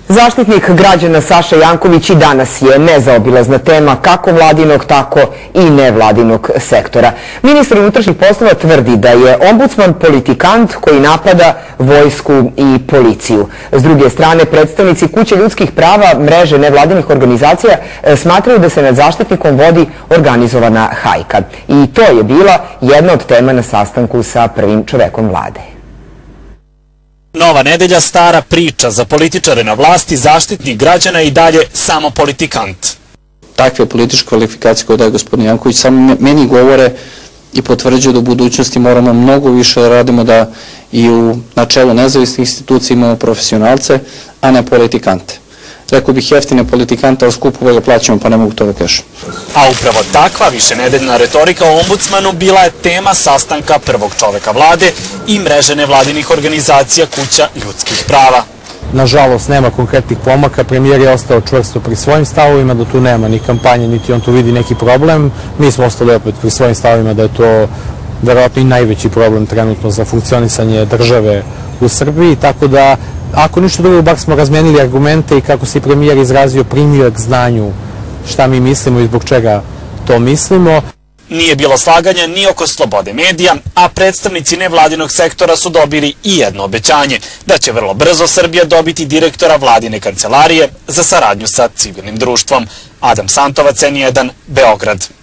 Zaštitnik građana Saša Janković i danas je nezaobilazna tema kako vladinog, tako i nevladinog sektora. Ministar unutrašnjih poslova tvrdi da je ombudsman politikant koji napada vojsku i policiju. S druge strane, predstavnici Kuće ljudskih prava, mreže nevladinih organizacija, smatraju da se nad Zaštitnikom vodi organizovana hajka. I to je bila jedna od tema na sastanku sa prvim čovekom vlade. Nova nedelja, stara priča. Za političare na vlasti Zaštitnik građana i dalje samo politikant. Takve političke kvalifikacije koje daje gospodin Janković samo meni govore i potvrđuju da u budućnosti moramo mnogo više da radimo, da i u načelu nezavisnih institucija imamo profesionalce, a ne politikante. Rekao bih jeftine politikante, ali skupo ga plaćamo, pa ne mogu to da kažem. A upravo takva višenedeljna retorika o ombudsmanu bila je tema sastanka prvog čoveka vlade i mreže nevladinih organizacija Kuća ljudskih prava. Nažalost, nema konkretnih pomaka. Premijer je ostao čvrsto pri svojim stavovima, da tu nema ni kampanje, niti on tu vidi neki problem. Mi smo ostali opet pri svojim stavovima da je to verovatno i najveći problem trenutno za funkcionisanje države u Srbiji, tako da ako ništa drugo, bar smo razmenili argumente i kako se premijer izrazio, primio k znanju šta mi mislimo i zbog čega to mislimo. Nije bilo slaganja ni oko slobode medija, a predstavnici nevladinog sektora su dobili i jedno obećanje, da će vrlo brzo Srbija dobiti direktora vladine kancelarije za saradnju sa civilnim društvom. Adam Santovac, N1, Beograd.